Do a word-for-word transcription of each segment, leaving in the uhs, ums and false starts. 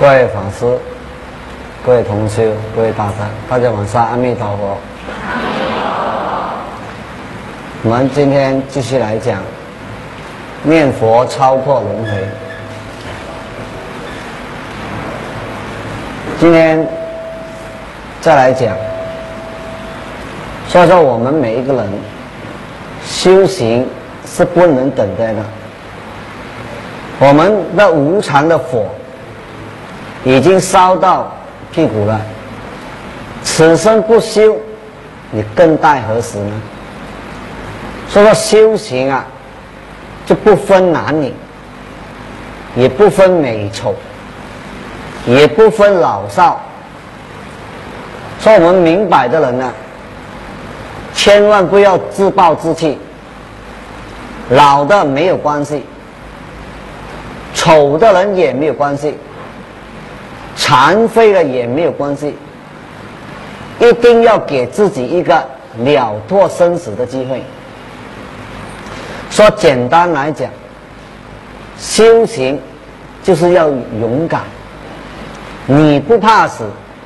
各位法师、各位同修、各位大德，大家晚上阿弥陀佛。我们今天继续来讲念佛超破轮回。今天再来讲，说说我们每一个人修行是不能等待的。我们的无常的火已经烧到屁股了，此生不修，你更待何时呢？所以说修行啊，就不分男女，也不分美丑，也不分老少。所以我们明白的人呢，千万不要自暴自弃。老的没有关系，丑的人也没有关系，残废的也没有关系，一定要给自己一个了脱生死的机会。说简单来讲，修行就是要勇敢，你不怕死，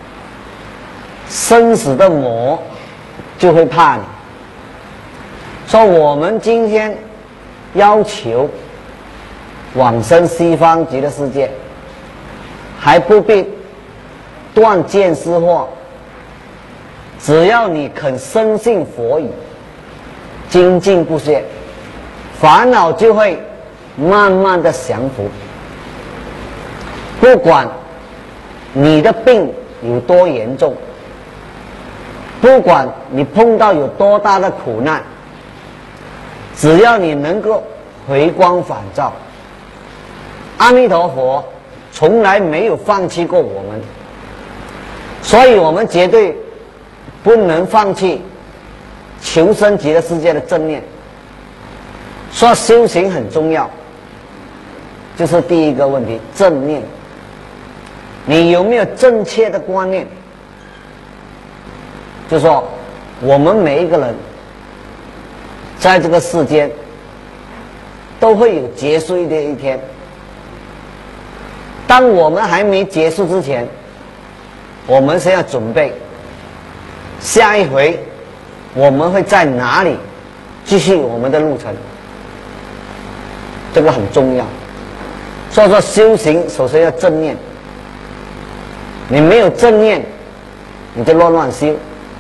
生死的魔就会怕你。说我们今天要求往生西方极乐世界，还不必断见思惑，只要你肯深信佛语，精进不懈，烦恼就会慢慢的降服。不管你的病有多严重，不管你碰到有多大的苦难，只要你能够回光返照，阿弥陀佛从来没有放弃过我们，所以我们绝对不能放弃求生极乐世界的正念。说修行很重要，就是第一个问题，正念。你有没有正确的观念？就说我们每一个人在这个世间都会有结束的一天。当我们还没结束之前，我们先要准备下一回我们会在哪里继续我们的路程，这个很重要。所以说修行首先要正念，你没有正念你就乱乱修，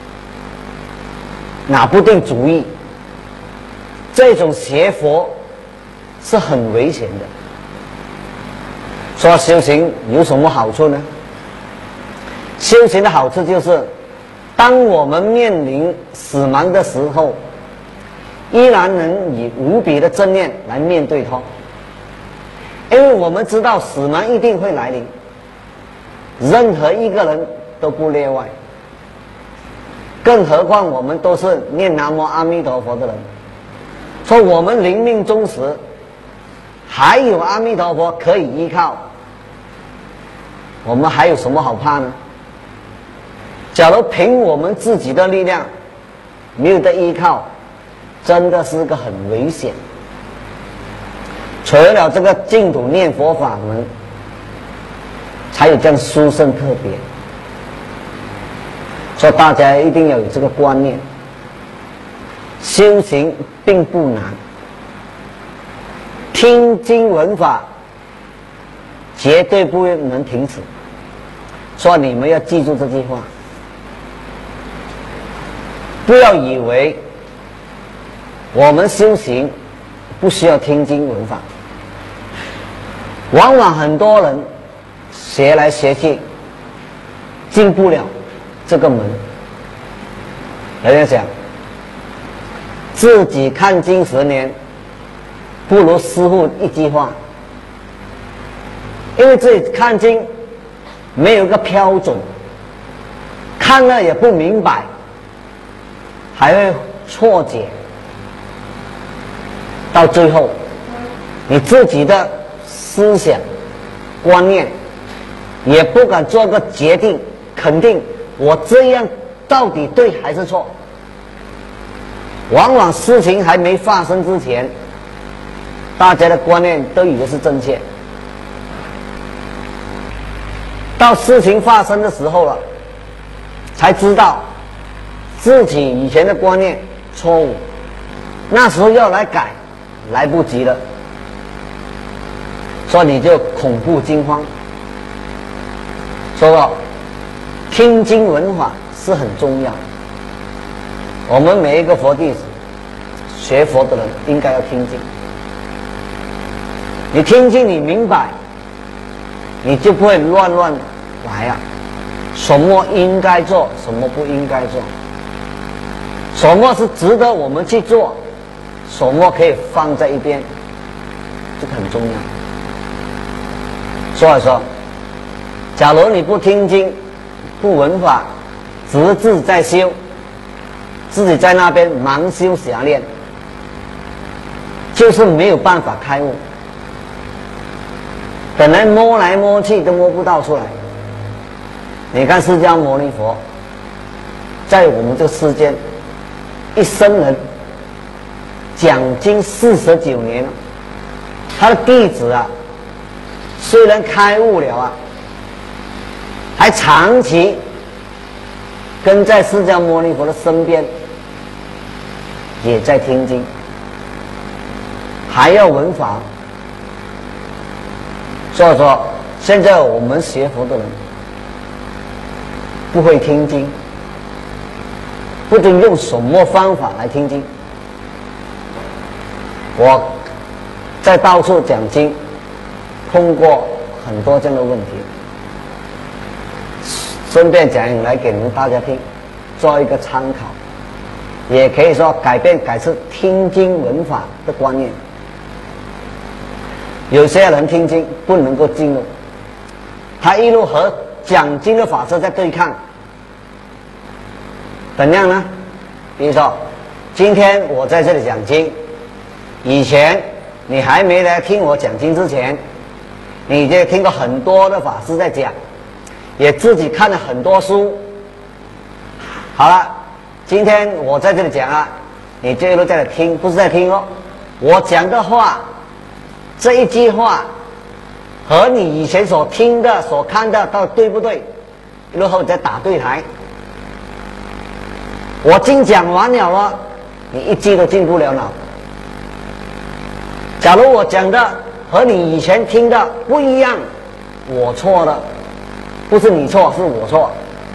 拿不定主意，这种邪佛是很危险的。说修行有什么好处呢？修行的好处就是，当我们面临死亡的时候，依然能以无比的正念来面对它。因为我们知道死亡一定会来临，任何一个人都不例外，更何况我们都是念南无阿弥陀佛的人。说我们临命终时还有阿弥陀佛可以依靠，我们还有什么好怕呢？假如凭我们自己的力量没有得依靠，真的是个很危险。除了这个净土念佛法门才有这样殊胜特别，所以大家一定要有这个观念。修行并不难，听经闻法绝对不能停止。所以你们要记住这句话，不要以为我们修行不需要听经闻法。往往很多人学来学去进不了这个门。人家讲自己看经十年不如师父一句话，因为自己看经没有一个标准，看了也不明白，还会错解，到最后你自己的思想观念也不敢做个决定，肯定我这样到底对还是错。往往事情还没发生之前，大家的观念都以为是正确。 到事情发生的时候了，才知道自己以前的观念错误，那时候要来改，来不及了，所以你就恐怖惊慌。说过，听经闻法是很重要，我们每一个佛弟子学佛的人应该要听经。你听经你明白，你就不会乱乱来啊，什么应该做，什么不应该做，什么是值得我们去做，什么可以放在一边，这个很重要。所以说，假如你不听经不闻法，只自在修，自己在那边盲修瞎练，就是没有办法开悟，本来摸来摸去都摸不到出来。你看释迦牟尼佛在我们这个世间一生人讲经四十九年，他的弟子啊虽然开悟了啊，还长期跟在释迦牟尼佛的身边，也在听经，还要闻法。所以说现在我们学佛的人不会听经，不知用什么方法来听经。我在到处讲经碰过很多这样的问题，顺便讲来给你们大家听，做一个参考，也可以说改变改次听经闻法的观念。有些人听经不能够进入，他一路和讲经的法师在对抗，怎样呢？比如说今天我在这里讲经，以前你还没来听我讲经之前，你就听过很多的法师在讲，也自己看了很多书。好了，今天我在这里讲啊，你就一路在这里听，不是在听哦。我讲的话，这一句话和你以前所听的、所看的到底对不对？一路后你再打对台。我经讲完了了，你一句都进不了脑。假如我讲的和你以前听的不一样，我错了，不是你错，是我错，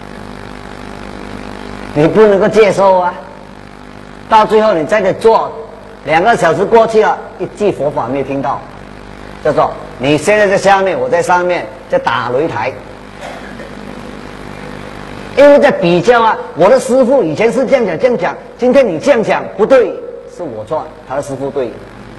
你不能够接受啊。到最后你在这做两个小时过去了，一句佛法没有听到，叫做你现在在下面，我在上面，在打擂台。因为在比较啊，我的师父以前是这样讲这样讲，今天你这样讲不对，是我错，他的师父对，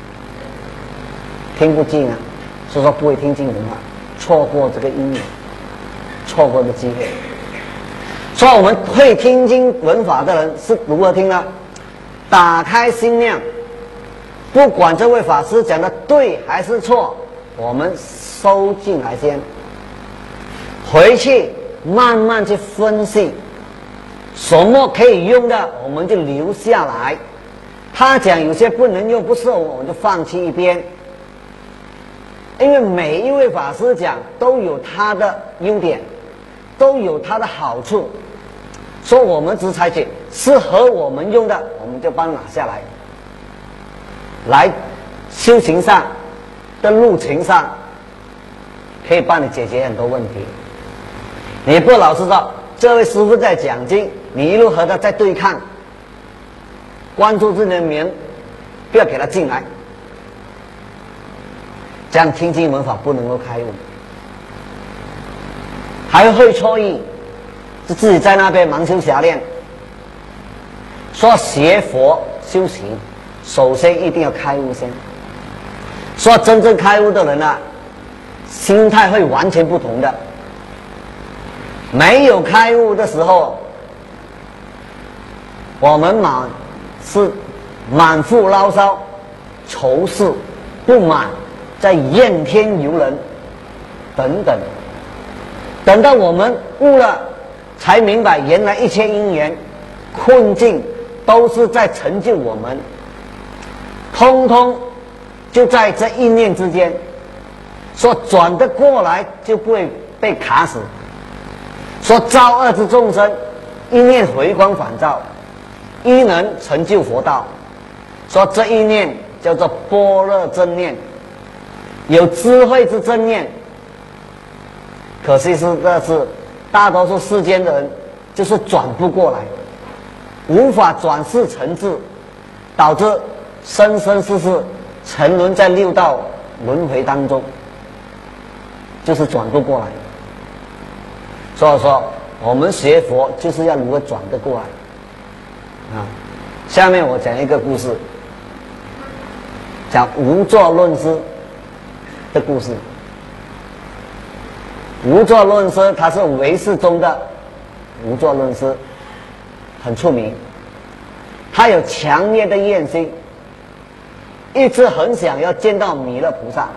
听不进啊，所以说不会听经文啊，错过这个因缘，错过的机会。所以我们会听经闻法的人是如何听呢？打开心量，不管这位法师讲的对还是错，我们收进来先，回去慢慢去分析，什么可以用的我们就留下来，他讲有些不能用不适合我们就放弃一边。因为每一位法师讲都有他的优点，都有他的好处，所以我们只采取适合我们用的，我们就帮拿下来，来修行上的路程上可以帮你解决很多问题。你不老实说，这位师父在讲经，你一路和他在对抗，关注自己的名，不要给他进来，这样听经闻法不能够开悟，还会错意，就自己在那边盲修瞎练。说学佛修行，首先一定要开悟先。说真正开悟的人啊，心态会完全不同的。没有开悟的时候，我们满是满腹牢骚、仇视、不满，在怨天尤人等等。等到我们悟了，才明白原来一切因缘困境都是在成就我们，通通就在这一念之间，说转得过来就不会被卡死。说造恶之众生，一念回光返照，亦能成就佛道。说这一念叫做般若真念，有智慧之真念。可惜是这是大多数世间的人就是转不过来，无法转世成智，导致生生世世沉沦在六道轮回当中，就是转不过来。所以说我们学佛就是要如何转得过来啊。下面我讲一个故事，讲无作论师的故事。无作论师他是唯识中的无作论师，很出名。他有强烈的愿心，一直很想要见到弥勒菩萨。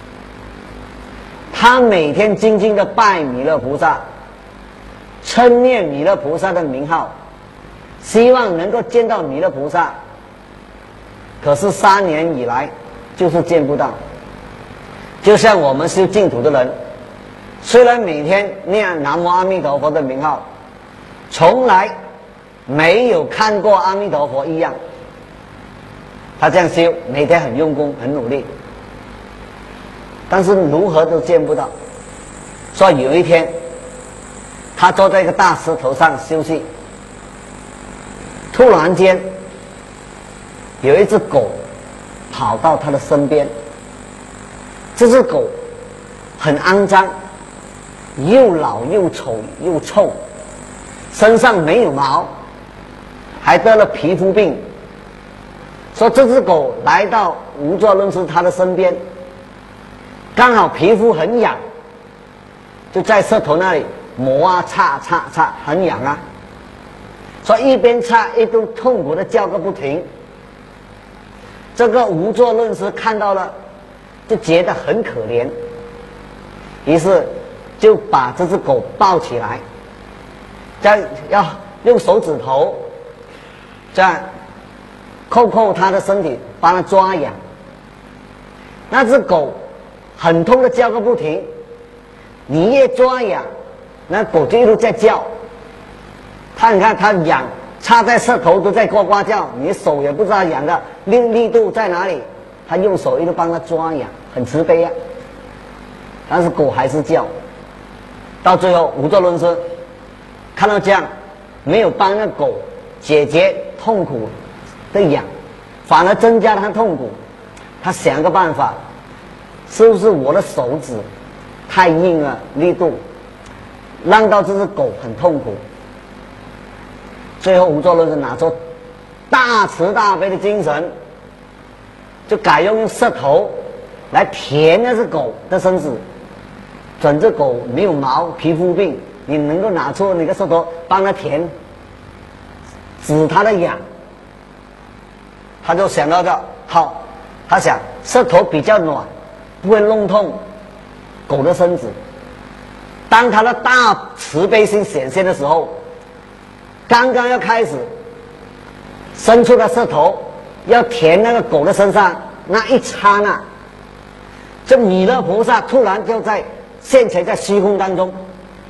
他每天精进的拜弥勒菩萨，称念弥勒菩萨的名号，希望能够见到弥勒菩萨。可是三年以来就是见不到。就像我们修净土的人，虽然每天念南无阿弥陀佛的名号，从来没有看过阿弥陀佛一样。他这样修，每天很用功很努力，但是如何都见不到。所以有一天他坐在一个大石头上休息，突然间有一只狗跑到他的身边。这只狗很肮脏，又老又丑又臭，身上没有毛，还得了皮肤病。说这只狗来到无作论师他的身边，刚好皮肤很痒，就在舌头那里磨啊擦擦擦，很痒啊。说一边擦一边痛苦的叫个不停。这个无作论师看到了，就觉得很可怜，于是就把这只狗抱起来，再要用手指头这样扣扣它的身体，帮它抓痒。那只狗很痛的叫个不停，你越抓痒，那狗就一路在叫。它你看它痒，插在舌头都在呱呱叫，你手也不知道痒的力力度在哪里，它用手一路帮它抓痒，很慈悲啊。但是狗还是叫。到最后无作论师看到这样，没有帮那狗解决痛苦的痒，反而增加了它痛苦。他想个办法，是不是我的手指太硬了，力度让到这只狗很痛苦？最后无作论师拿出大慈大悲的精神，就改用舌头来舔那只狗的身子。整只狗没有毛，皮肤病，你能够拿出你的舌头帮它舔，止它的痒。他就想到这好，他想舌头比较暖，不会弄痛狗的身子。当他的大慈悲心显现的时候，刚刚要开始伸出了舌头要舔那个狗的身上，那一刹那，这弥勒菩萨突然就在现前在虚空当中。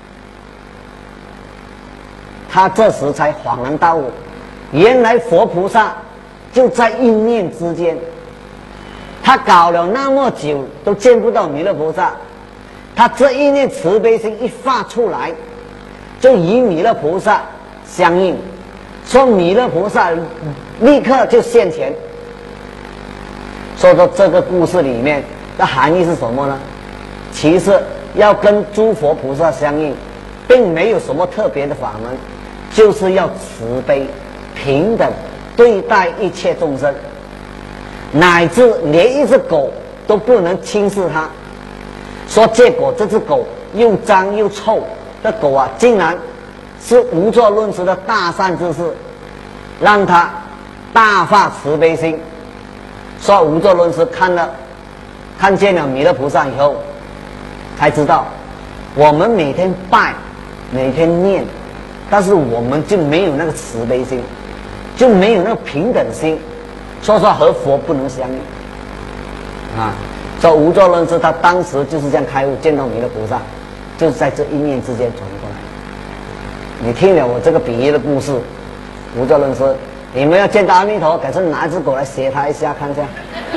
他这时才恍然大悟，原来佛菩萨就在一念之间。他搞了那么久都见不到弥勒菩萨，他这一念慈悲心一发出来，就与弥勒菩萨相应，说弥勒菩萨立刻就现前。所以说这个故事里面的含义是什么呢？其实要跟诸佛菩萨相应，并没有什么特别的法门，就是要慈悲平等对待一切众生，乃至连一只狗都不能轻视它。说结果这只狗又脏又臭的狗啊，竟然是无作论师的大善之事，让他大发慈悲心。说无作论师看了看见了弥勒菩萨以后，才知道我们每天拜每天念，但是我们就没有那个慈悲心，就没有那个平等心，说说和佛不能相应啊。说无作论师他当时就是这样开悟，见到弥勒菩萨， 就是在这一念之间转过来。你听了我这个比喻的故事，无作论师，你们要见到阿弥陀，改成拿一只狗来挟他一下，看一下。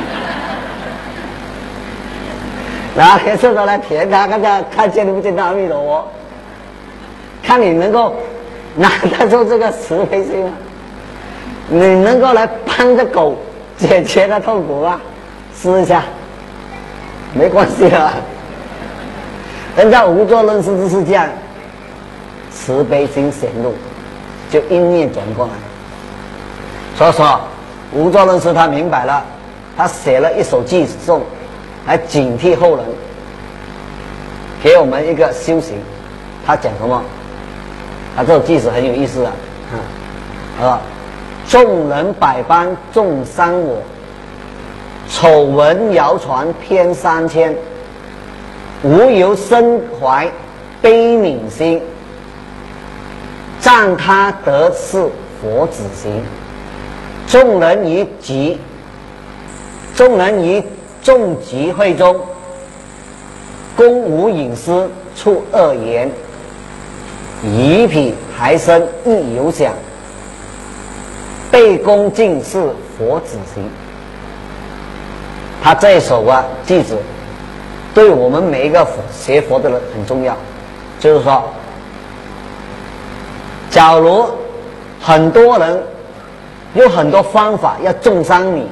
拿黑色的来舔他，看看看见不见到阿弥陀佛，看你能够拿得出这个慈悲心吗？你能够来帮着狗解决它痛苦吗？试一下，没关系的。人家无作论师就是这样，慈悲心显露，就一念转过来。所以说，无作论师他明白了，他写了一首偈颂来警惕后人，给我们一个修行。他讲什么？他这首偈是很有意思的啊！啊，众人百般众伤我，丑闻谣传偏三千。无由身怀悲悯心，赞他得是佛子行。众人于集，众人于众集会中，公无隐私处恶言，疑彼还生亦有想，被恭敬是佛子行。他这一首啊句子对我们每一个学佛的人很重要，就是说，假如很多人有很多方法要重伤你，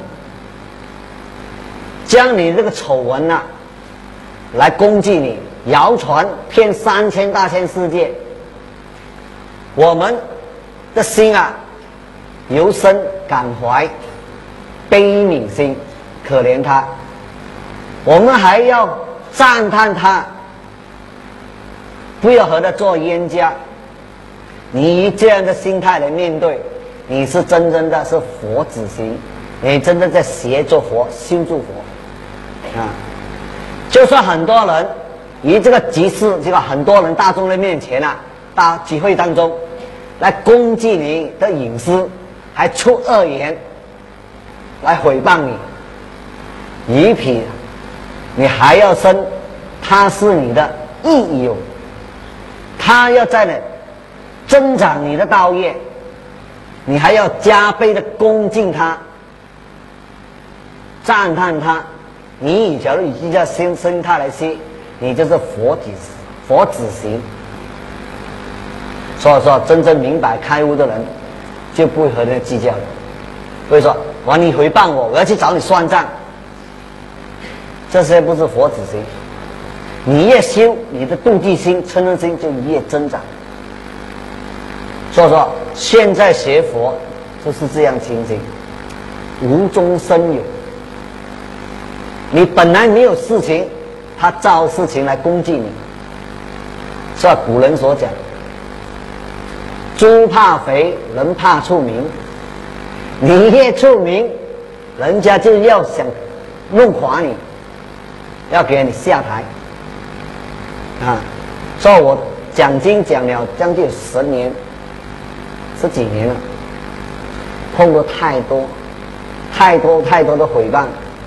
将你这个丑闻啊来攻击你，谣传骗三千大千世界，我们的心啊由深感怀悲悯心，可怜他，我们还要赞叹他，不要和他做冤家。你以这样的心态来面对，你是真正的是佛子行，你真的在学做佛，修做佛啊！就算很多人以这个集市，这个很多人大众的面前啊，大集会当中来攻击你的隐私，还出恶言来诽谤你，以彼你还要生，他是你的益友，他要在那增长你的道业，你还要加倍的恭敬他，赞叹他。你假如以这样心心态来修，你就是佛子佛子行。所以说，真正明白开悟的人，就不会和人家计较了。所以说，我你诽谤我，我要去找你算账。这些不是佛子心，你越修，你的妒忌心、嗔恨心就越增长。所以说，现在学佛就是这样情形，无中生有。你本来没有事情，他造事情来攻击你。是吧？古人所讲，猪怕肥，人怕出名。你越出名，人家就要想弄垮你。要给你下台啊！所以我讲经讲了将近十年、十几年了，碰过太多、太多、太多的诽谤。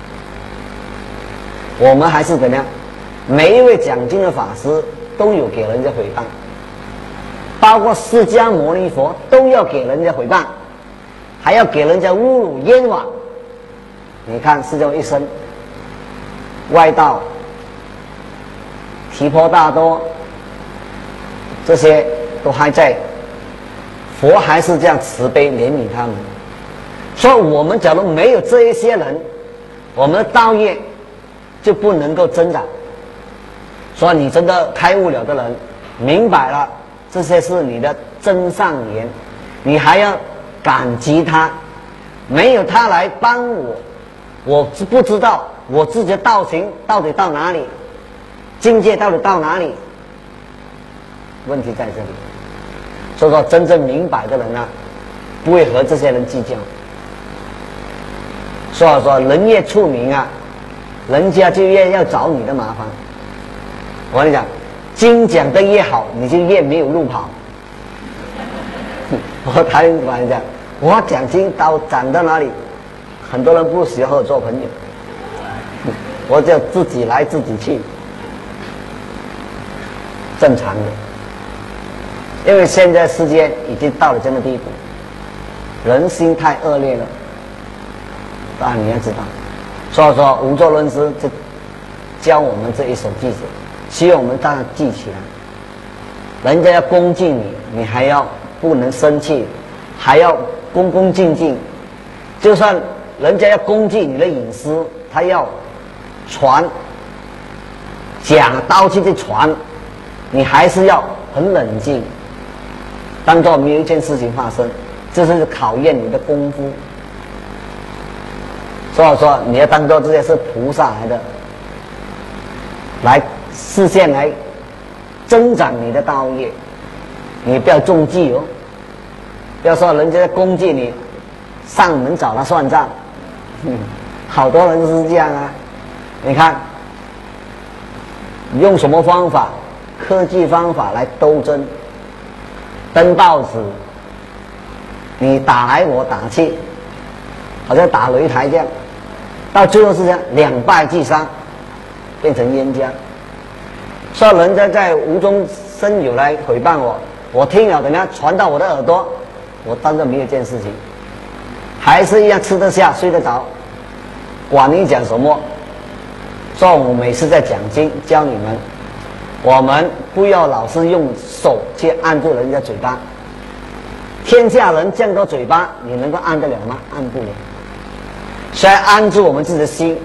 我们还是怎么样？每一位讲经的法师都有给人家诽谤，包括释迦牟尼佛都要给人家诽谤，还要给人家侮辱冤枉。你看释迦一生。外道、提婆达多，这些都还在，佛还是这样慈悲怜悯他们。所以我们假如没有这一些人，我们的道业就不能够增长。所以你真的开悟了的人，明白了这些是你的真上缘，你还要感激他，没有他来帮我，我是不知道我自己的道行到底到哪里，境界到底到哪里？问题在这里。所以说，真正明白的人呢，不会和这些人计较。所以说，人越出名啊，人家就越要找你的麻烦。我跟你讲，经讲得越好，你就越没有路跑。我台湾讲，我讲经到讲到哪里，很多人不喜欢和我做朋友。我就自己来自己去。 正常的。因为现在世界已经到了这个地步，人心太恶劣了。当然你要知道，所以说无作论师就教我们这一手句子，希望我们大家记起来。人家要恭敬你，你还要不能生气，还要恭恭敬敬。就算人家要攻击你的隐私，他要传假刀去去传，你还是要很冷静，当做没有一件事情发生，这是考验你的功夫。所以说你要当做这些是菩萨来的，来视线来增长你的道业，你不要中计哦，不要说人家在攻击你，上门找他算账。嗯，好多人都是这样啊。你看用什么方法，科技方法来斗争，登报纸，你打来我打去，好像打擂台这样，到最后是这样，两败俱伤，变成冤家。说人家在无中生有来诽谤我，我听了等下传到我的耳朵，我当做没有一件事情，还是一样吃得下睡得着，管你讲什么。所以我每次在讲经教你们，我们不要老是用手去按住人家嘴巴，天下人这样多嘴巴，你能够按得了吗？按不了。所以按住我们自己的心，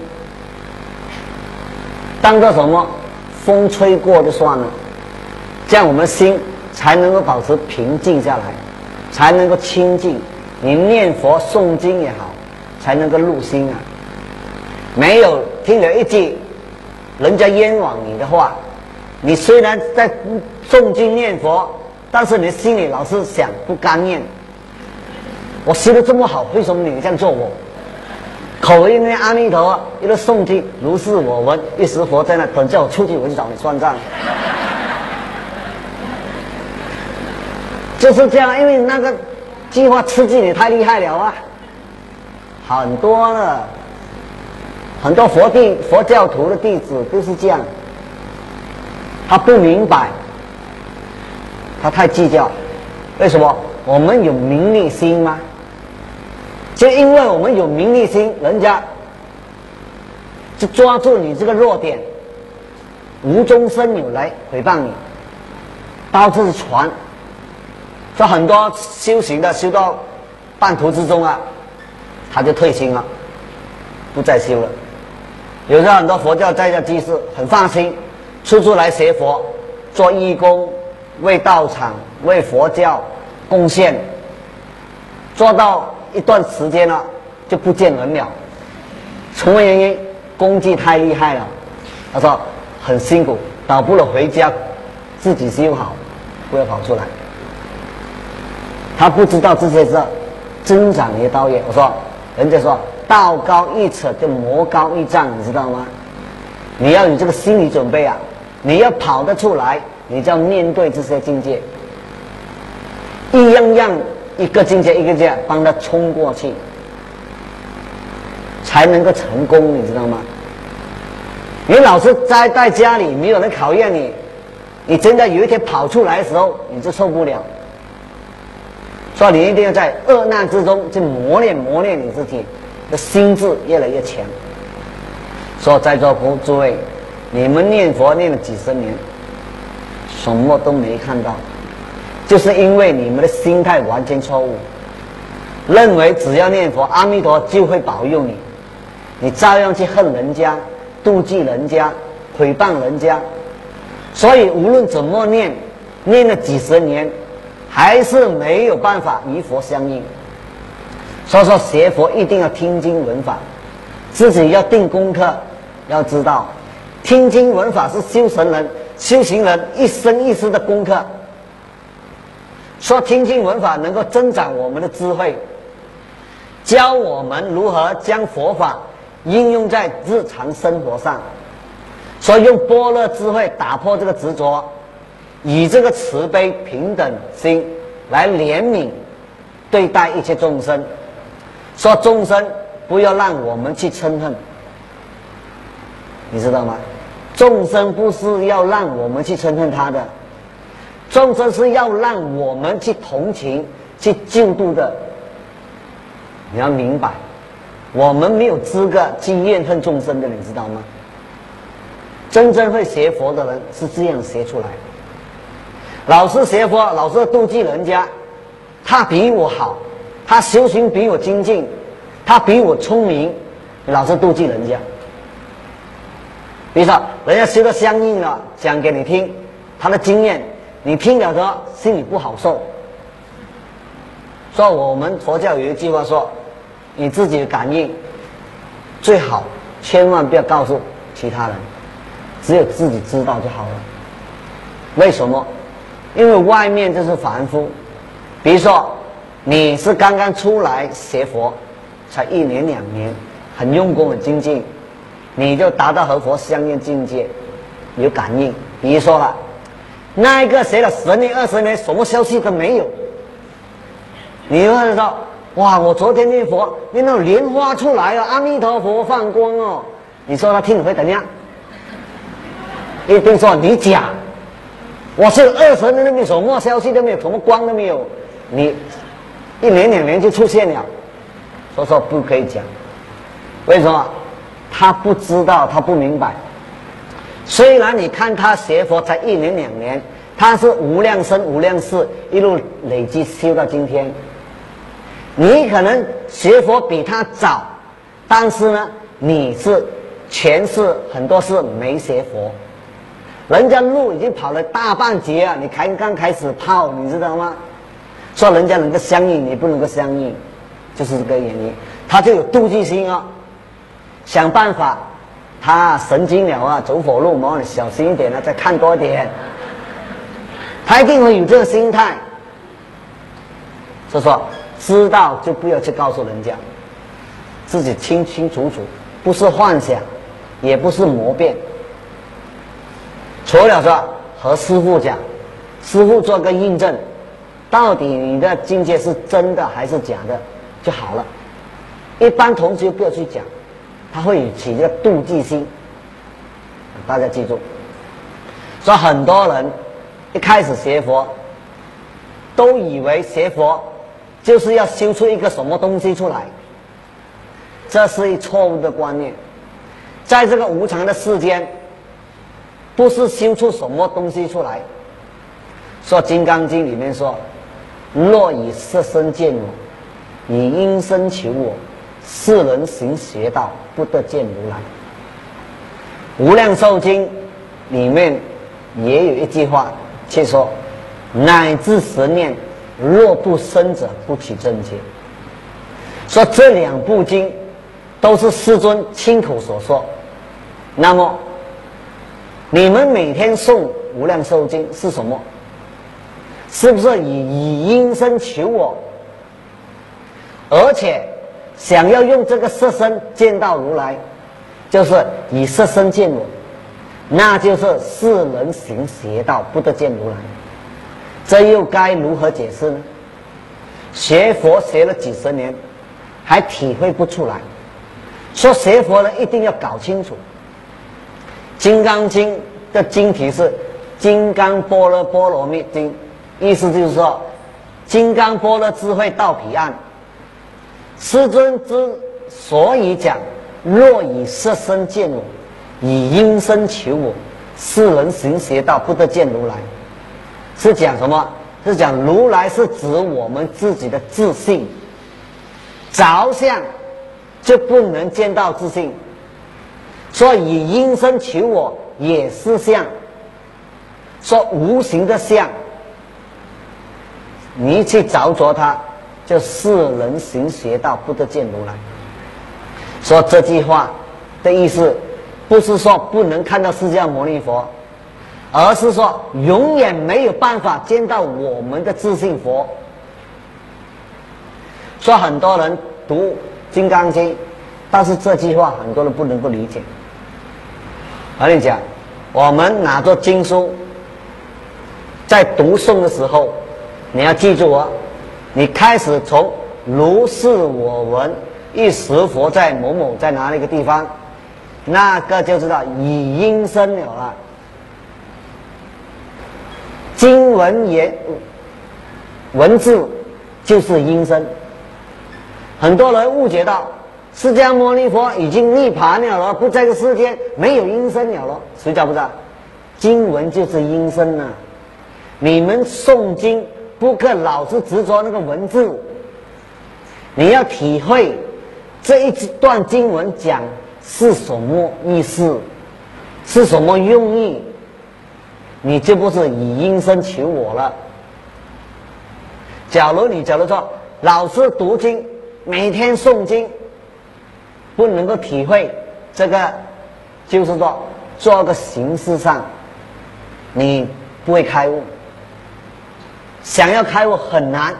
当做什么？风吹过就算了，这样我们心才能够保持平静下来，才能够清净。你念佛诵经也好，才能够入心啊。没有听了一句人家冤枉你的话，你虽然在诵经念佛，但是你心里老是想不甘愿，我修得这么好，为什么你这样做我？口音念阿弥陀，一路诵经，如是我闻，一时佛在那，等叫我出去，我去找你算账。就是这样，因为那个计划刺激你太厉害了啊，很多了。很多佛弟佛教徒的弟子都是这样，他不明白，他太计较。为什么？我们有名利心吗？就因为我们有名利心，人家就抓住你这个弱点，无中生有来诽谤你，到处是传。说很多修行的修到半途之中啊，他就退心了，不再修了。有时候很多佛教在家居士很放心，处处来学佛，做义工，为道场为佛教贡献，做到一段时间了就不见人了。什么原因？功绩太厉害了，他说很辛苦，倒不如回家自己修好，不要跑出来。他不知道这些是增长你的道业。我说人家说道高一尺就魔高一丈，你知道吗？你要有这个心理准备啊！你要跑得出来，你就要面对这些境界，一样样一个境界一个境界帮他冲过去，才能够成功，你知道吗？你老是待在家里，没有人考验你，你真的有一天跑出来的时候，你就受不了。所以你一定要在恶难之中去磨练磨练你自己的心智越来越强。所以在座诸位，你们念佛念了几十年，什么都没看到，就是因为你们的心态完全错误，认为只要念佛阿弥陀就会保佑你，你照样去恨人家，妒忌人家，诽谤人家。所以无论怎么念，念了几十年还是没有办法与佛相应。所以说学佛一定要听经闻法，自己要定功课，要知道听经闻法是修神人修行人一生一世的功课。说听经闻法能够增长我们的智慧，教我们如何将佛法应用在日常生活上。所以用般若智慧打破这个执着，以这个慈悲平等心来怜悯对待一切众生。说众生不要让我们去嗔恨，你知道吗？众生不是要让我们去嗔恨他的， 众生是要让我们去同情、去救度的。你要明白，我们没有资格去怨恨众生的，你知道吗？真正会学佛的人是这样学出来的。老是学佛，老是妒忌人家，他比我好，他修行比我精进，他比我聪明，老是妒忌人家。比如说，人家修的相应了，讲给你听，他的经验，你听了之后心里不好受。所以我们佛教有一句话说，你自己的感应最好千万不要告诉其他人，只有自己知道就好了。为什么？因为外面就是凡夫。比如说你是刚刚出来学佛，才一年两年，很用功很精进，你就达到和佛相应境界，有感应。比如说了，那一个学了十年二十年，什么消息都没有，你会说哇，我昨天念佛念到莲花出来了，阿弥陀佛放光哦，你说他听了会怎样？一定说你假，我是二十年都没有，什么消息都没有，什么光都没有，你一年两年就出现了，所以说不可以讲。为什么？他不知道，他不明白。虽然你看他学佛才一年两年，他是无量生无量世一路累积修到今天，你可能学佛比他早，但是呢，你是前世很多事没学佛，人家路已经跑了大半截啊，你才刚开始跑，你知道吗？说人家能够相应，你不能够相应，就是这个原因，他就有妒忌心啊，想办法，他神经了啊，走火入魔，你小心一点啊，再看多一点，他一定会有这个心态。所以说，知道就不要去告诉人家，自己清清楚楚，不是幻想，也不是魔辩。除了说和师父讲，师父做个印证，到底你的境界是真的还是假的就好了。一般同学不要去讲，他会起这个妒忌心。大家记住，所以很多人一开始学佛，都以为学佛就是要修出一个什么东西出来，这是一错误的观念。在这个无常的世间，不是修出什么东西出来。说《金刚经》里面说，若以色身见我，以音声求我，世人行邪道，不得见如来。无量寿经里面也有一句话，却说乃至十念，若不生者，不起正觉。说这两部经都是世尊亲口所说。那么你们每天诵无量寿经是什么？是不是以以音声求我，而且想要用这个色身见到如来，就是以色身见我，那就是世人行邪道，不得见如来。这又该如何解释呢？学佛学了几十年，还体会不出来。说学佛人一定要搞清楚，《金刚经》的经题是《金刚般若波罗蜜经》，意思就是说，金刚般若智慧到彼岸。师尊之所以讲若以色身见我，以音声求我，世人行邪道，不得见如来，是讲什么？是讲如来是指我们自己的自性，着相就不能见到自性。说以音声求我也是相，说无形的相，你去着着它，就世人行邪道，不得见如来。说这句话的意思，不是说不能看到释迦牟尼佛，而是说永远没有办法见到我们的自性佛。说很多人读《金刚经》，但是这句话很多人不能够理解。我跟你讲，我们拿着经书在读诵的时候，你要记住哦，你开始从如是我闻一时佛在某某在哪里一个地方，那个就知道以音声了啊。 经文言文字就是音声。很多人误解到释迦牟尼佛已经涅槃了了，不在这个世间，没有音声了了。谁知不知道？经文就是音声啊！你们诵经不可老是执着那个文字，你要体会这一段经文讲是什么意思，是什么用意，你就不是以音声求我了。假如你假如说老是读经，每天诵经，不能够体会这个，就是说做个形式上，你不会开悟。想要开悟很难，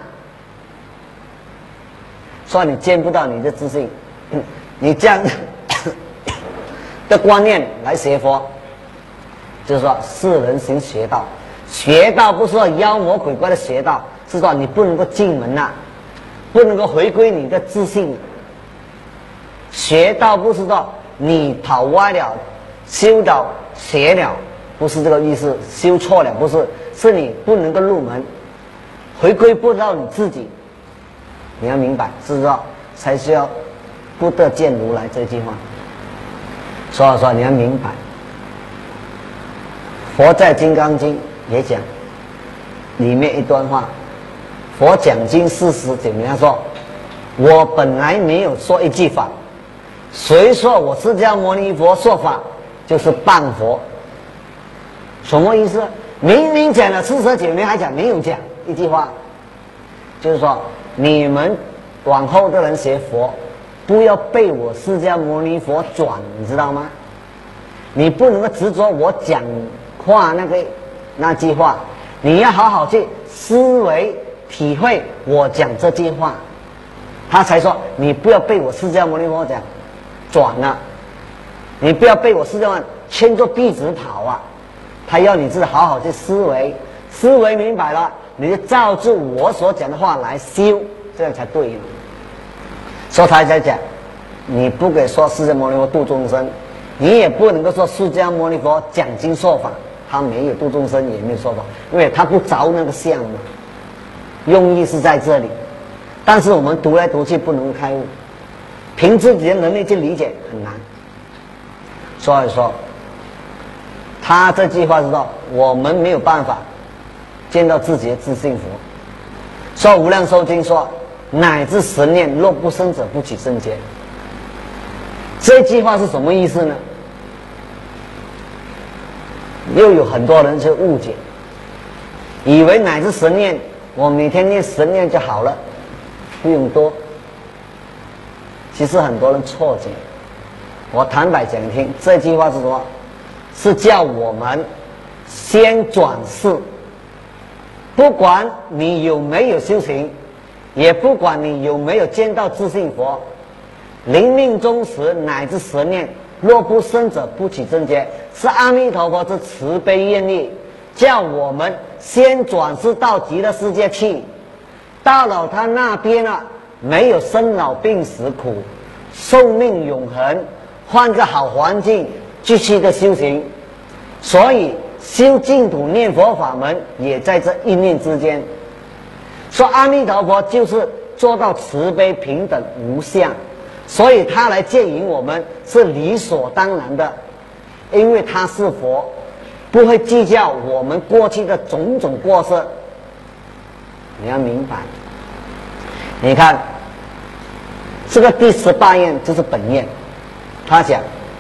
所以你见不到你的自信。你这样的观念来学佛，就是说世人行邪道，邪道不是说妖魔鬼怪的邪道，是说你不能够进门呐、啊，不能够回归你的自信。邪道不是说你跑歪了，修到邪了，不是这个意思，修错了不是，是你不能够入门，回归不到你自己。你要明白，是说才需要不得见如来这句话。所以说你要明白，佛在《金刚经》也讲里面一段话，佛讲经事实怎么样说？我本来没有说一句法，谁说我释迦牟尼佛说法就是谤佛？什么意思？明明讲了四十九年，还讲没有讲一句话，就是说你们往后的人学佛，不要被我释迦牟尼佛转，你知道吗？你不能够执着我讲话那个那句话，你要好好去思维体会我讲这句话，他才说你不要被我释迦牟尼佛讲转了，你不要被我释迦牟尼牵着鼻子跑啊！他要你自己好好去思维，思维明白了，你就照着我所讲的话来修，这样才对。所以他才讲，你不可以说释迦牟尼佛度众生，你也不能够说释迦牟尼佛讲经说法，他没有度众生，也没有说法，因为他不着那个相嘛。用意是在这里，但是我们读来读去不能开悟，凭自己的能力去理解很难。所以说，他这句话是说，我们没有办法见到自己的自性佛。说无量寿经说，乃至十念若不生者，不起正觉。这句话是什么意思呢？又有很多人就误解，以为乃至十念，我每天念十念就好了，不用多。其实很多人错解。我坦白讲听，这句话是什么？是叫我们先转世，不管你有没有修行，也不管你有没有见到自性佛，临命终时乃至十念，若不生者，不起正觉，是阿弥陀佛之慈悲愿力，叫我们先转世到极乐世界去。到了他那边了，没有生老病死苦，寿命永恒，换个好环境继续的修行。所以修净土念佛法门也在这一念之间。说阿弥陀佛就是做到慈悲平等无相，所以他来接引我们是理所当然的，因为他是佛，不会计较我们过去的种种过失。你要明白，你看这个第十八愿就是本愿，他讲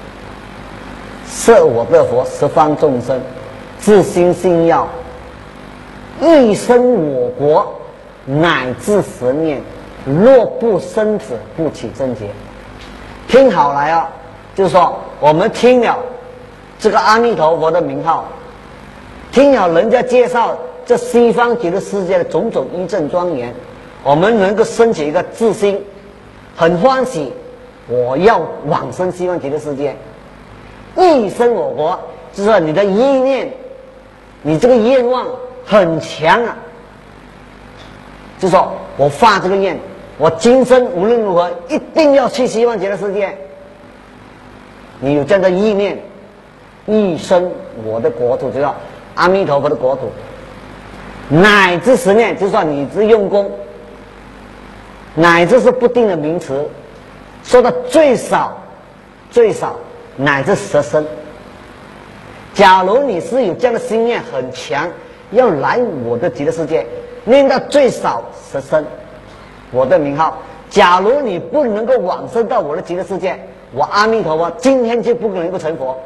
设我的佛十方众生自心信要，一生我国乃至十念，若不生者，不起正觉。听好来啊，就是说我们听了这个阿弥陀佛的名号，听了人家介绍这西方极乐世界的种种义正庄严，我们能够升起一个自心，很欢喜，我要往生西方极乐世界，一生我国，就是说你的意念，你这个愿望很强啊，就是说我发这个愿，我今生无论如何一定要去西方极乐世界。你有这样的意念，一生我的国土，就叫阿弥陀佛的国土， 乃至十念，就是说你是用功，乃至是不定的名词，说的最少最少乃至十声。假如你是有这样的心念很强，要来我的极乐世界，念到最少十声我的名号。假如你不能够往生到我的极乐世界，我阿弥陀佛今天就不能够成佛。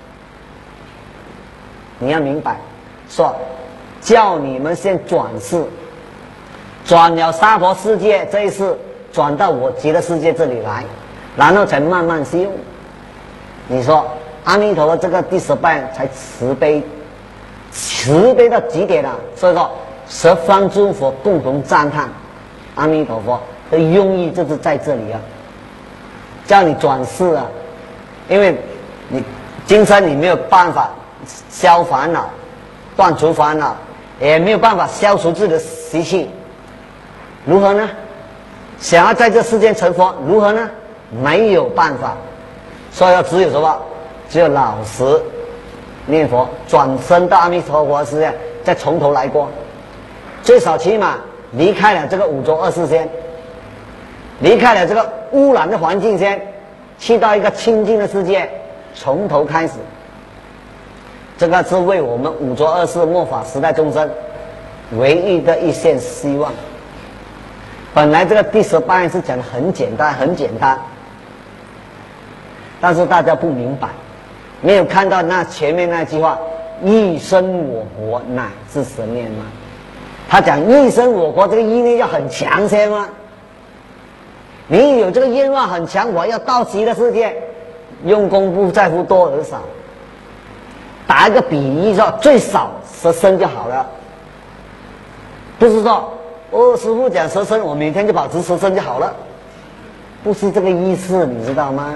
你要明白，说叫你们先转世，转了娑婆世界，这一次转到我极乐世界这里来，然后才慢慢修。你说阿弥陀佛这个第十拜才慈悲，慈悲到极点了、啊。所以说十方诸佛共同赞叹阿弥陀佛的用意就是在这里啊，叫你转世啊，因为你今生你没有办法消烦恼、断除烦恼，也没有办法消除自己的习气，如何呢？想要在这世间成佛，如何呢？没有办法。所以要只有什么？只有老实念佛，转身到阿弥陀佛世界，再从头来过。最少起码离开了这个五浊恶世间，离开了这个污染的环境先，去到一个清净的世界，从头开始。这个是为我们五浊恶世末法时代众生唯一的一线希望。本来这个第十八愿是讲的很简单很简单，但是大家不明白，没有看到那前面那句话一生我国乃至十念吗？他讲一生我国，这个意念要很强先吗？你有这个愿望很强，我要到极乐世界，用功不在乎多而少。打一个比喻说，最少十声就好了，不是说哦师父讲十声，我每天就保持十声就好了，不是这个意思，你知道吗？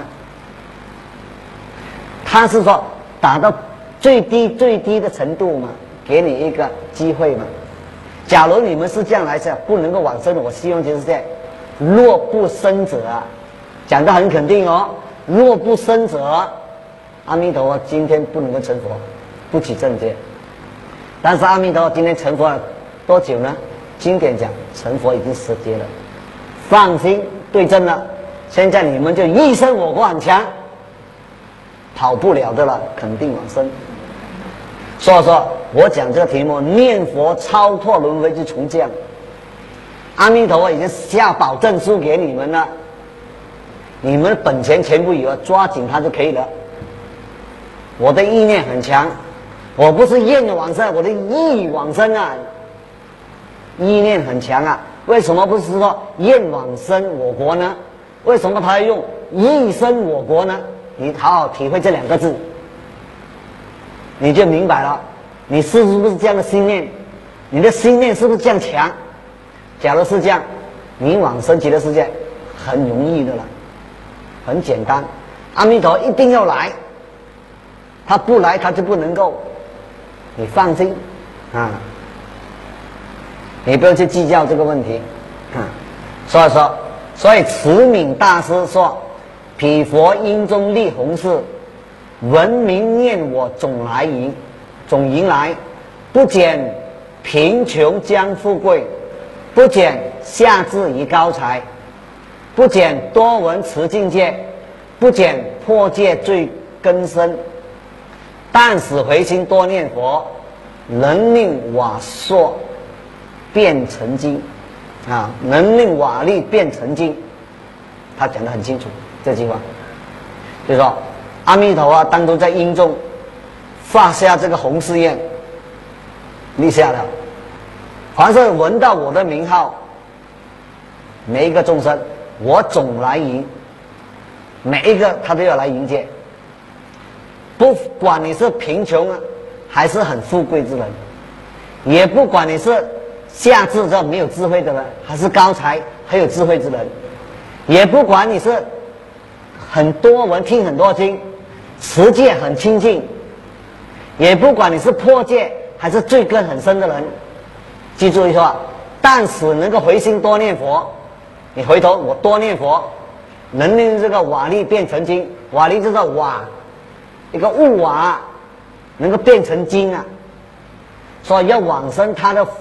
他是说达到最低最低的程度嘛，给你一个机会嘛。假如你们是这样来讲，不能够往生，我希望就是这样。若不生者，讲得很肯定哦。若不生者，阿弥陀佛今天不能够成佛，不起正觉。但是阿弥陀佛今天成佛了多久呢？经典讲成佛已经十劫了。放心，对症了。现在你们就一生我国很强，跑不了的了，肯定往生。所以说我讲这个题目，念佛超脱轮回之重降。阿弥陀佛已经下保证书给你们了，你们本钱全部有，抓紧它就可以了。我的意念很强，我不是愿往生，我的意往生啊，意念很强啊。为什么不是说愿往生我国呢？为什么他要用意生我国呢？你好好体会这两个字，你就明白了，你是不是这样的心念？你的心念是不是这样强？假如是这样，你往生极乐世界很容易的了，很简单。阿弥陀一定要来，他不来他就不能够，你放心啊，你不要去计较这个问题啊。所以说，所以慈悯大师说：“彼佛因中立弘誓，闻名念我总来迎，总迎来，不减贫穷将富贵。”不减下至于高才，不减多闻持境界，不减破戒罪根深，但使回心多念佛，能令瓦砾变成金啊，能令瓦砾变成金。他讲得很清楚这句话，就是说阿弥陀佛当初在因中发下这个弘誓愿，立下了。凡是闻到我的名号，每一个众生我总来迎，每一个他都要来迎接，不管你是贫穷啊还是很富贵之人，也不管你是下至这没有智慧的人还是高才很有智慧之人，也不管你是很多闻听很多经持戒很清净，也不管你是破戒还是罪根很深的人，记住一句话，但使能够回心多念佛，你回头我多念佛，能令这个瓦砾变成金。瓦砾就是瓦，一个雾瓦能够变成金啊。所以要往生，它的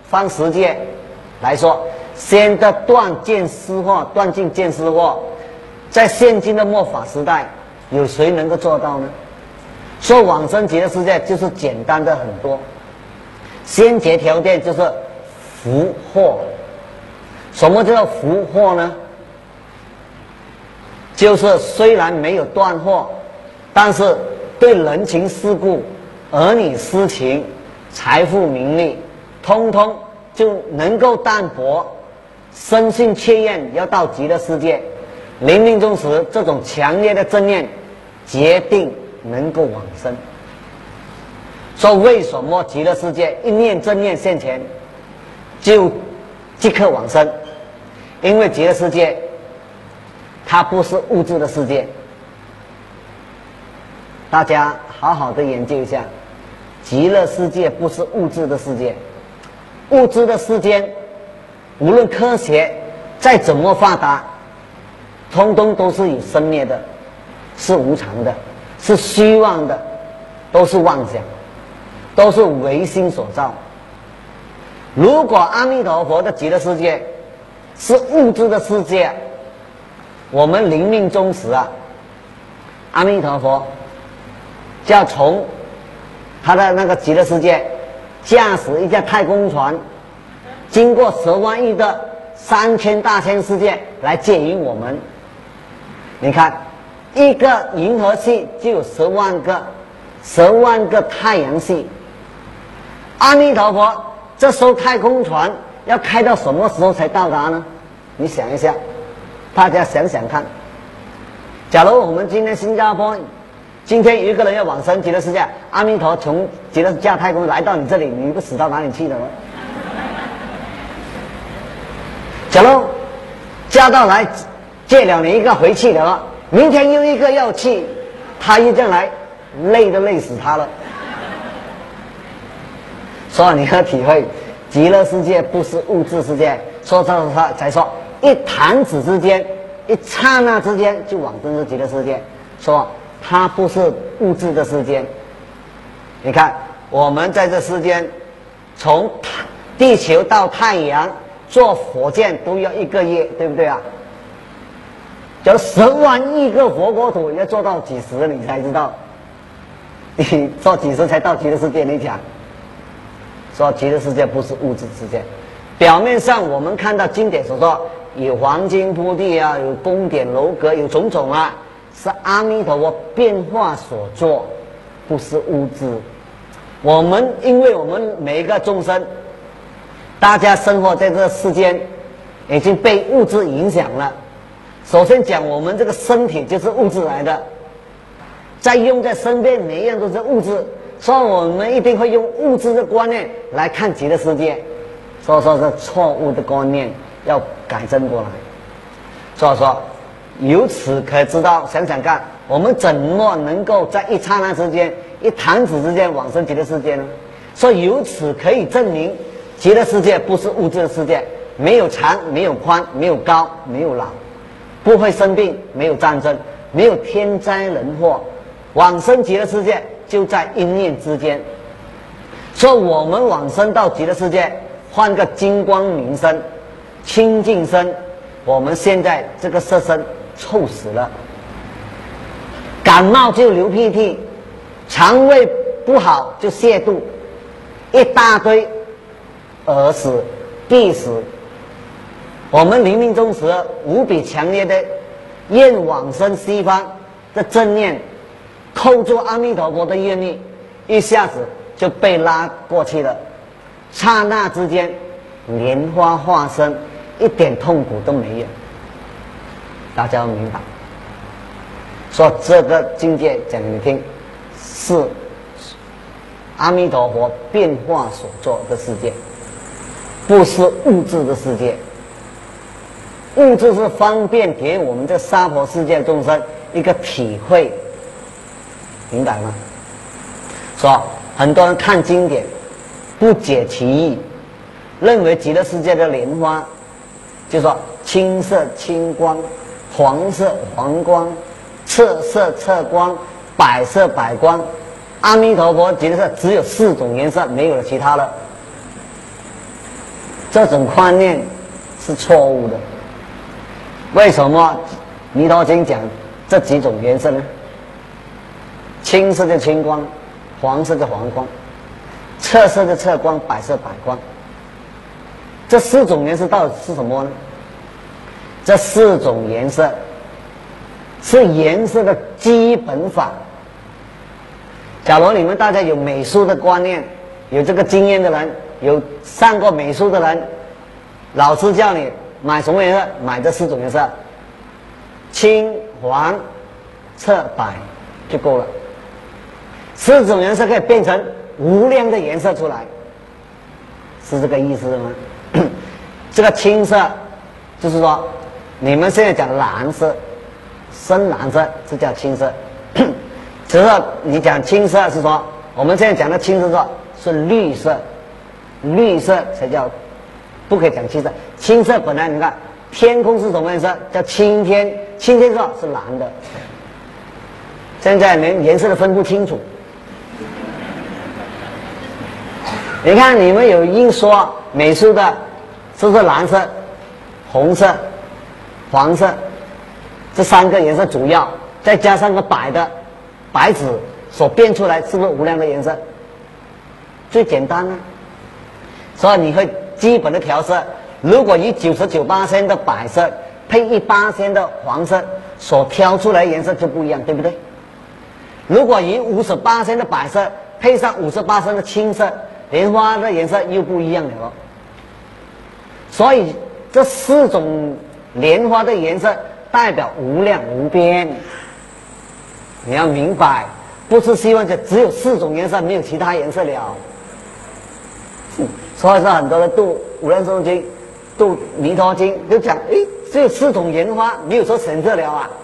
方十界来说，先的断见思惑，断尽见思惑，在现今的末法时代，有谁能够做到呢？说往生极乐世界就是简单的很多，先决条件就是福祸。什么叫福祸呢？就是虽然没有断祸，但是对人情世故、儿女私情、财富名利，通通就能够淡泊，深信切愿要到极乐世界。临命终时，这种强烈的正念决定能够往生。说为什么极乐世界一念正念现前就即刻往生？因为极乐世界它不是物质的世界，大家好好的研究一下，极乐世界不是物质的世界。物质的世界无论科学再怎么发达，通通都是有生灭的，是无常的，是虚妄的，都是妄想，都是唯心所造。如果阿弥陀佛的极乐世界是物质的世界，我们临命终时啊，阿弥陀佛就要从他的那个极乐世界驾驶一架太空船，经过十万亿的三千大千世界来接引我们。你看，一个银河系就有十万个十万个太阳系。阿弥陀佛这艘太空船要开到什么时候才到达呢？你想一下，大家想想看。假如我们今天新加坡今天有一个人要往生极乐世界，阿弥陀从极乐驾太空来到你这里，你不死到哪里去了吗？假如驾到来借了你一个回去的话，明天又一个要去，他一进来累都累死他了。所以你要体会，极乐世界不是物质世界。说这他才说，一弹指之间，一刹那之间就往生极乐世界。说它不是物质的世界。你看，我们在这世间，从地球到太阳坐火箭都要一个月，对不对啊？有十万亿个佛国土，要做到几十你才知道，你做几十才到极乐世界。你讲说极乐世界不是物质世界，表面上我们看到经典所说有黄金铺地啊，有宫殿楼阁，有种种啊，是阿弥陀佛变化所做，不是物质。我们因为我们每一个众生，大家生活在这个世间，已经被物质影响了。首先讲，我们这个身体就是物质来的，再用在身边每一样都是物质，所以我们一定会用物质的观念来看极乐世界。所以说是错误的观念，要改正过来。所以说由此可以知道，想想看，我们怎么能够在一刹那之间、一弹指之间往生极乐世界呢？所以由此可以证明，极乐世界不是物质的世界，没有长，没有宽，没有高，没有老，不会生病，没有战争，没有天灾人祸。往生极乐世界就在一念之间。所以我们往生到极乐世界，换个金光明身、清净身，我们现在这个色身臭死了，感冒就流鼻涕，肠胃不好就泻肚，一大堆饿死、必死。我们临命终时无比强烈的愿往生西方的正念，扣住阿弥陀佛的愿力，一下子就被拉过去了。刹那之间，莲花化身，一点痛苦都没有。大家要明白，说这个境界讲你听，是阿弥陀佛变化所做的世界，不是物质的世界。物质是方便给我们这娑婆世界众生一个体会，明白吗？说很多人看经典不解其意，认为极乐世界的莲花就说青色青光，黄色黄光，赤色赤光，白色白光。阿弥陀佛极乐世界只有四种颜色，没有了其他了。 这种观念是错误的。为什么《弥陀经》讲这几种颜色呢？青色就青光，黄色就黄光，赤色就赤光，白色白光。这四种颜色到底是什么呢？这四种颜色是颜色的基本法。假如你们大家有美术的观念，有这个经验的人，有上过美术的人，老师叫你买什么颜色，买这四种颜色，青黄赤白就够了。四种颜色可以变成无量的颜色出来，是这个意思吗？这个青色就是说你们现在讲蓝色，深蓝色这叫青色。只是你讲青色是说我们现在讲的青色是绿色，绿色才叫不可以讲青色。青色本来你看天空是什么颜色，叫青天，青天色是蓝的，现在连颜色都分不清楚。你看你们有印刷美术的，是不是蓝色、红色、黄色这三个颜色主要，再加上个白的白纸所变出来，是不是无量的颜色？最简单啊。所以你会基本的调色，如果以九十九巴仙的白色配一巴仙的黄色，所挑出来的颜色就不一样，对不对？如果以五十八仙的白色配上五十八仙的青色，莲花的颜色又不一样了。所以这四种莲花的颜色代表无量无边，你要明白，不是希望就只有四种颜色，没有其他颜色了。嗯、所以说很多人读无量寿经、读弥陀经就讲，诶，只有四种莲花，没有说颜色了啊，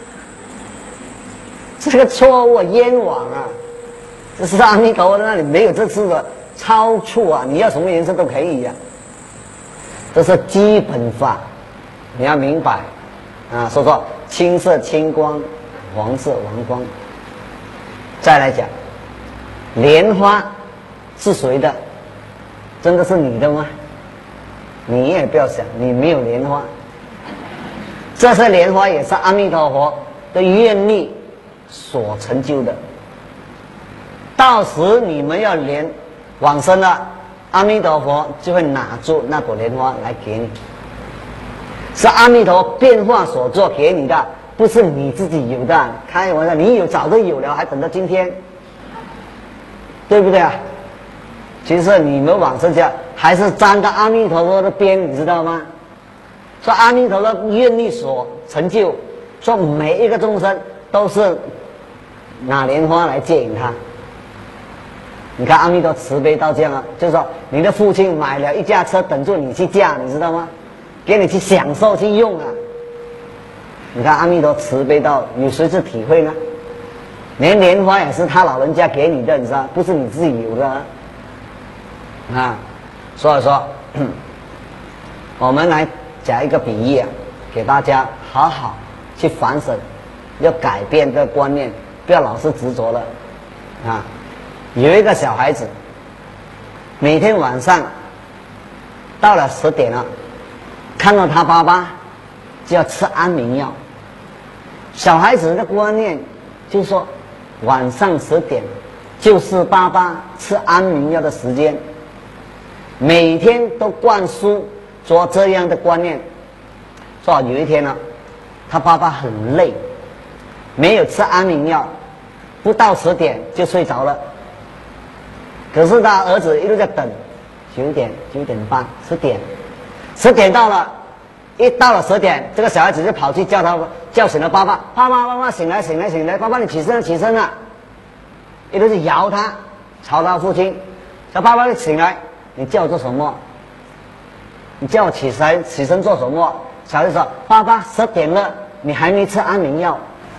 这个错误冤枉啊！这是阿弥陀佛那里没有这次的超出啊，你要什么颜色都可以呀、啊，这是基本法，你要明白啊。所以说青色青光，黄色黄光。再来讲，莲花是谁的？真的是你的吗？你也不要想，你没有莲花，这些莲花也是阿弥陀佛的愿力所成就的。到时你们要莲往生了，阿弥陀佛就会拿住那朵莲花来给你，是阿弥陀变化所做给你的，不是你自己有的。开玩笑，你有早就有了，还等到今天，对不对啊？其实你们往生家还是沾着阿弥陀佛的边，你知道吗？说阿弥陀佛愿力所成就，说每一个众生都是拿莲花来接引他。你看阿弥陀慈悲到这样啊，就是说你的父亲买了一架车等着你去驾，你知道吗？给你去享受去用啊。你看阿弥陀慈悲到有谁去体会呢？连莲花也是他老人家给你的，你知道，不是你自己有的啊。啊所以说我们来讲一个比喻啊，给大家好好去反省，要改变这个观念，不要老是执着了啊。有一个小孩子，每天晚上到了十点了，看到他爸爸就要吃安眠药。小孩子的观念就是说，晚上十点就是爸爸吃安眠药的时间，每天都灌输做这样的观念。说有一天呢，他爸爸很累，没有吃安眠药，不到十点就睡着了。可是他儿子一路在等，九点、九点半、十点，十点到了，一到了十点，这个小孩子就跑去叫他，叫醒了爸爸，爸爸爸爸醒来醒来醒来，爸爸你起身了起身了，一路去摇他，吵他父亲，说爸爸你醒来，你叫我做什么？你叫我起身起身做什么？小孩子说爸爸十点了，你还没吃安眠药。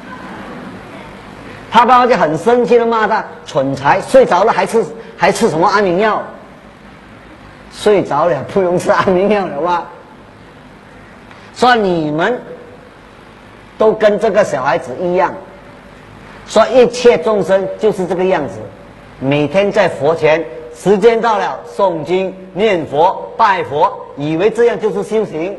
他爸爸就很生气的骂他蠢材，睡着了还吃还吃什么安眠药？睡着了不用吃安眠药了吧？说你们都跟这个小孩子一样，说一切众生就是这个样子，每天在佛前时间到了，诵经、念佛、拜佛，以为这样就是修行。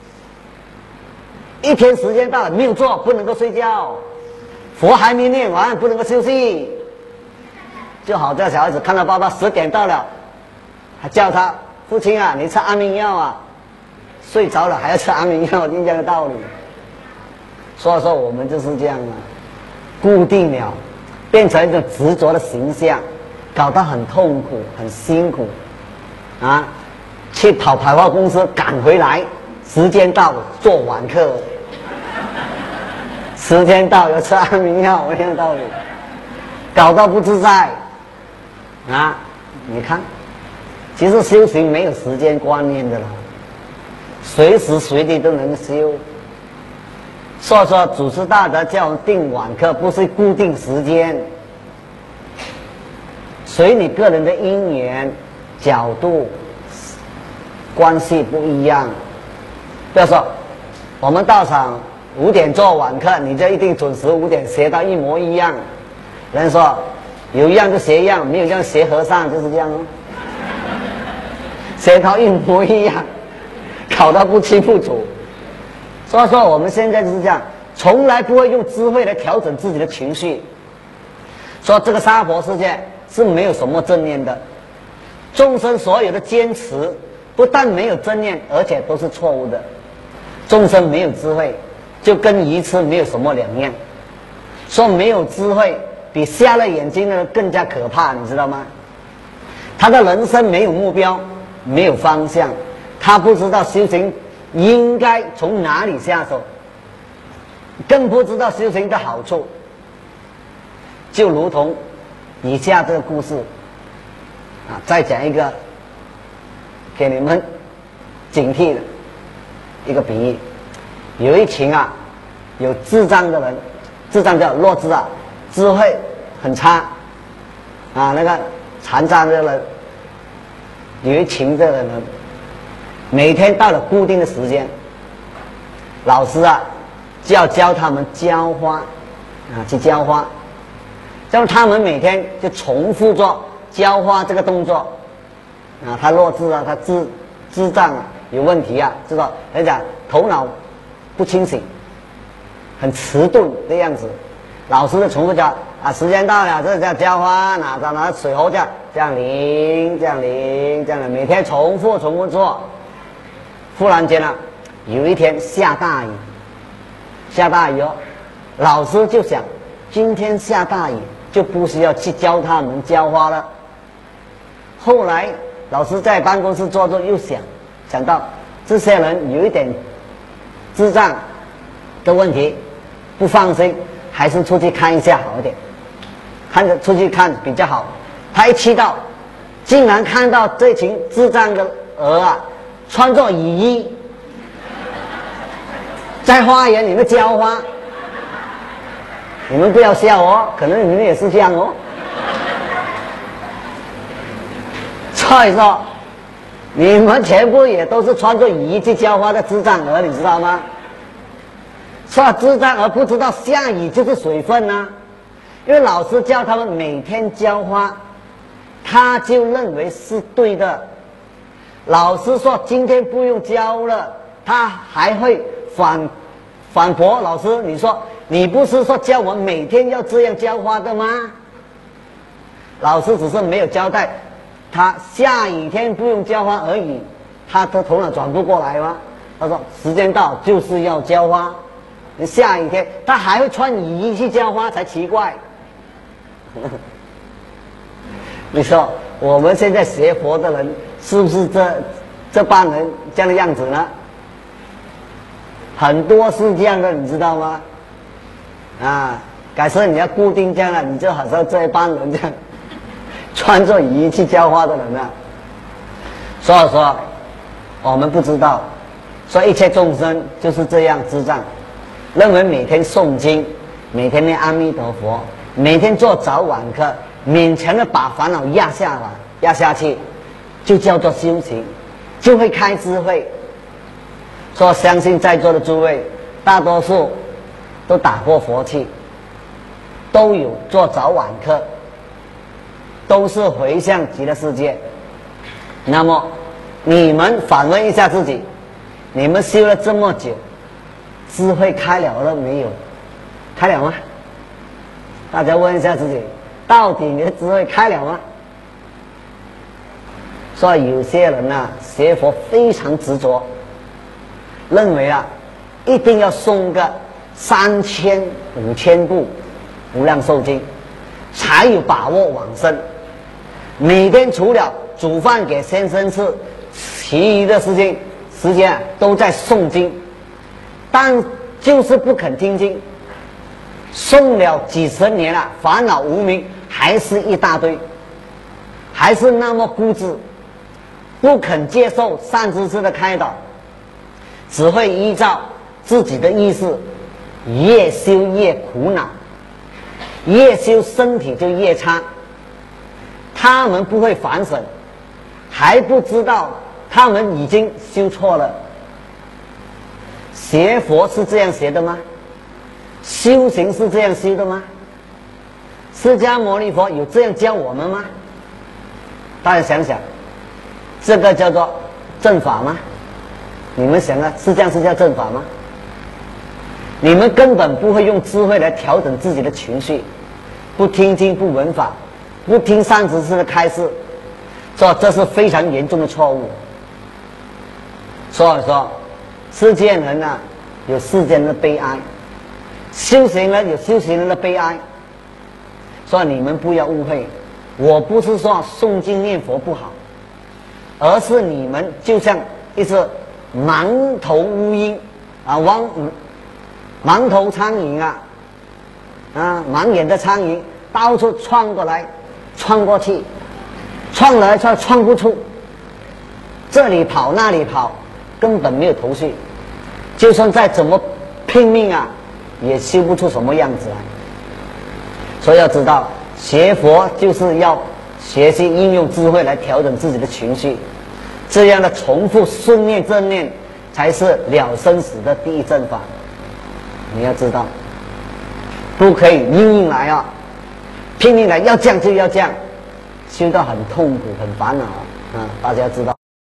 一天时间到了没有做，不能够睡觉；佛还没念完，不能够休息。就好像小孩子看到爸爸十点到了，还叫他父亲啊，你吃安眠药啊，睡着了还要吃安眠药，一样的道理。所以说我们就是这样啊，固定了，变成一种执着的形象，搞得很痛苦、很辛苦啊！去跑百货公司赶回来，时间到做晚课，时间到要吃安眠药，一样的道理，搞到不自在啊！你看，其实修行没有时间观念的了，随时随地都能修。所以说，祖师大德叫我们定晚课，不是固定时间，随你个人的因缘、角度、关系不一样。不要说我们道场五点做晚课，你就一定准时五点学到一模一样。人说有一样就学一样，没有一样学和尚，就是这样哦。学到一模一样，搞到不清不楚。所以说我们现在就是这样，从来不会用智慧来调整自己的情绪。说这个娑婆世界是没有什么正念的，众生所有的坚持不但没有正念，而且都是错误的。众生没有智慧，就跟愚痴没有什么两样。说没有智慧比瞎了眼睛的人更加可怕，你知道吗？他的人生没有目标，没有方向，他不知道修行应该从哪里下手，更不知道修行的好处。就如同以下这个故事啊，再讲一个给你们警惕的一个比喻。有一群啊有智障的人，智障叫弱智啊，智慧很差啊，那个残障的人，有一群这个人，每天到了固定的时间，老师啊就要教他们浇花啊，去浇花，叫他们每天就重复做浇花这个动作啊。他弱智啊，他智智障啊，有问题啊，知道？人家头脑不清醒，很迟钝的样子。老师就重复教啊，时间到了，这叫浇花，拿着拿水壶这样这样淋，这样淋，这样的，每天重复重复做。忽然间呢、啊，有一天下大雨，下大雨哦，老师就想，今天下大雨就不需要去教他们浇花了。后来老师在办公室坐着，又想想到这些人有一点智障的问题，不放心，还是出去看一下好一点，看着出去看比较好。他一去到，竟然看到这群智障的鹅啊，穿着雨衣，在花园里面浇花。你们不要笑哦，可能你们也是这样哦。所以说，你们全部也都是穿着雨衣去浇花的智障鹅，你知道吗？说智障鹅不知道下雨就是水分啊，因为老师叫他们每天浇花，他就认为是对的。老师说今天不用浇了，他还会反反驳老师，你说你不是说教我每天要这样浇花的吗？老师只是没有交代他下雨天不用浇花而已，他的头脑转不过来吗？他说时间到就是要浇花，你下雨天他还会穿雨衣去浇花才奇怪。你说我们现在学佛的人是不是这这帮人这样的样子呢？很多是这样的，你知道吗？啊，改天你要固定这样了，你就好像这一帮人这样穿着雨衣去浇花的人啊。所以说我们不知道，说一切众生就是这样智障，认为每天诵经，每天念阿弥陀佛，每天做早晚课，勉强的把烦恼压下来压下去，就叫做修行，就会开智慧。说相信在座的诸位大多数都打过佛气，都有做早晚课都是回向极乐世界。那么你们反问一下自己，你们修了这么久，智慧开了了没有？开了吗？大家问一下自己，到底你的智慧开了吗？所以有些人啊，学佛非常执着，认为啊，一定要诵个三千五千部无量寿经，才有把握往生。每天除了煮饭给先生吃，其余的事情时间啊都在诵经，但就是不肯听经，诵了几十年了，烦恼无明还是一大堆，还是那么固执，不肯接受善知识的开导，只会依照自己的意识，越修越苦恼，越修身体就越差。他们不会反省，还不知道他们已经修错了。学佛是这样学的吗？修行是这样修的吗？释迦牟尼佛有这样教我们吗？大家想想，这个叫做正法吗？你们想啊，是这样是叫正法吗？你们根本不会用智慧来调整自己的情绪，不听经不闻法，不听善知识的开示，说这是非常严重的错误。所以说，世间人啊，有世间人的悲哀，修行人有修行人的悲哀。所以你们不要误会，我不是说诵经念佛不好，而是你们就像一只盲头乌蝇啊，往盲头苍蝇啊，啊，盲眼的苍蝇到处窜过来，窜过去，窜来窜窜不出，这里跑那里跑，根本没有头绪，就算再怎么拼命啊，也修不出什么样子来。所以要知道，学佛就是要学习应用智慧来调整自己的情绪，这样的重复顺念正念才是了生死的第一正法。你要知道，不可以硬硬来啊，拼命来，要这样就要这样，修到很痛苦很烦恼啊！大家知道。